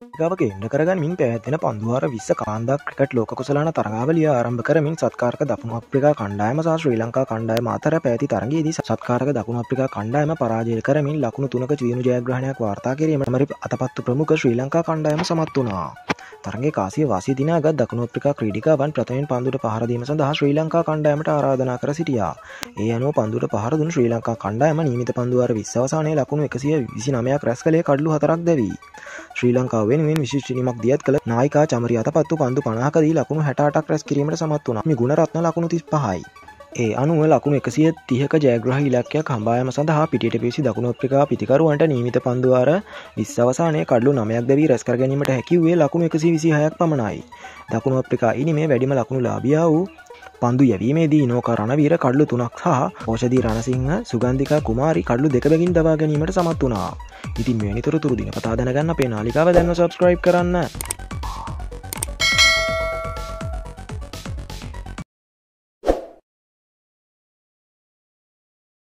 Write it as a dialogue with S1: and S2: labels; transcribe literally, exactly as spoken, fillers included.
S1: ගාව කේන්ද්‍ර කරගනිමින් පැවැත්වෙන පන්දුවාර විස්ස කාන්දා ක්‍රිකට් ලෝක කුසලාන තරගාවලිය ආරම්භ කරමින් සත්කාරක දකුණු අප්‍රිකා කණ්ඩායම සහ ශ්‍රී ලංකා කණ්ඩායම අතර පැවති තරගයේදී සත්කාරක දකුණු අප්‍රිකා කණ්ඩායම පරාජය කරමින් ලකුණු තුනක දියුණු ජයග්‍රහණයක් වාර්තා කිරීමට මරි අතපත්තු ප්‍රමුඛ ශ්‍රී ලංකා කණ්ඩායම සමත් වුණා. තරගයේ කාසිය වාසිය දිනාගත් දකුණු අප්‍රිකා ක්‍රීඩිකාවන් ප්‍රථමයෙන් පන්දුවට පහර දීම සඳහා ශ්‍රී ලංකා කණ්ඩායමට ආරාධනා කර සිටියා. ඒ අනුව පන්දුවට පහර දුන් ශ්‍රී ලංකා කණ්ඩායම නියමිත පන්දුවාර විස්ස අවසානයේ ලකුණු එකසිය විසිනවයක් රැස් කළේ කඩලු හතරක් දැවී. ශ්‍රී ලංකාව වෙනුවෙන් විශිෂ්ට නිමක් දියත් කළ නායිකා චමරි අතපත්තු පන්දු පනහකදී ලකුණු හැට අටක් රැස් කිරීමට සමත් වුණා. මේ ගුණරත්න ලකුණු තිස් පහයි. ඒ අනුව ලකුණු එකසිය තිහක ජයග්‍රහී ඉලක්කයක් හඹායම සඳහා පිටියට පිවිසි දකුණු අප්‍රිකා පිතිකරුවන්ට නියමිත පන්දුවාර විස්ස අවසානයේ කඩලු නවයක් දැවී රැස් කර ගැනීමට හැකි වූයේ ලකුණු එකසිය විසිහයක් පමණයි. දකුණු අප්‍රිකා ඉනිමේ වැඩිම ලකුණු ලාභියා වූ පන්දු යැවීමේදී ඉනෝකා රණවීර කඩලු තුනක් සහ ඕෂධී රණසිංහ සුගන්ධිකා කුමාරි කඩලු දෙක බැගින් දවා ගැනීමට සමත් වුණා. ඉතින් මෙවැනි තොරතුරු දිනපතා දැනගන්න අපේ නාලිකාව දැන්ම සබ්ස්ක්‍රයිබ් කරන්න.